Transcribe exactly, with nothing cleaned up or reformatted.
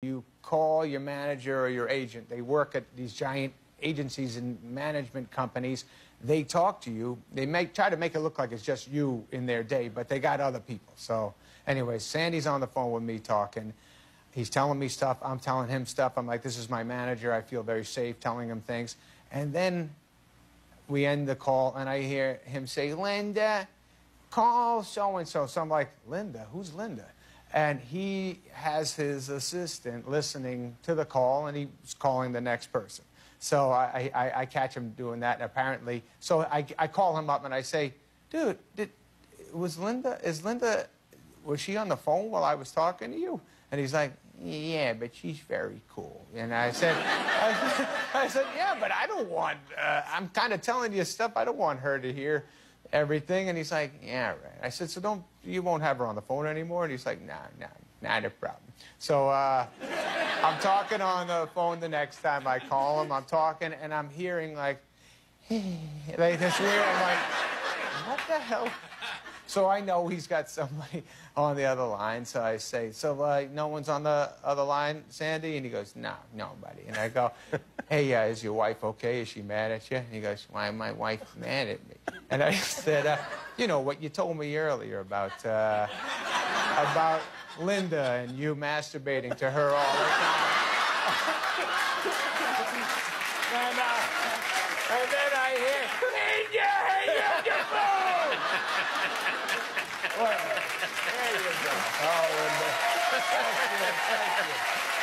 You call your manager or your agent. They work at these giant agencies and management companies. They talk to you. They make, try to make it look like it's just you in their day, but they got other people. So anyway, Sandy's on the phone with me talking. He's telling me stuff. I'm telling him stuff. I'm like, this is my manager. I feel very safe telling him things. And then we end the call, and I hear him say, Linda, call so-and-so. So I'm like, Linda? Who's Linda? And he has his assistant listening to the call, and he's calling the next person. So I, I, I catch him doing that, and apparently, so I, I call him up and I say, dude, did, was Linda, is Linda, was she on the phone while I was talking to you? And he's like, yeah, but she's very cool. And I said, I, I said, yeah, but I don't want, uh, I'm kind of telling you stuff, I don't want her to hear everything. And he's like, yeah, right. I said, so don't, you won't have her on the phone anymore? And he's like, nah, nah, not a problem. So uh, I'm talking on the phone the next time I call him. I'm talking, and I'm hearing like, like this weird, I'm like, what the hell? So I know he's got somebody on the other line. So I say, so uh, no one's on the other line, Sandy? And he goes, no, nobody. And I go, hey, uh, is your wife okay? Is she mad at you? And he goes, why is my wife mad at me? And I said, uh, you know, what you told me earlier about, uh, about Linda and you masturbating to her all the time. and, uh, and then I hear, Linda, hang up your phone! Well, there you go. Oh, Linda. Thank you. Thank you.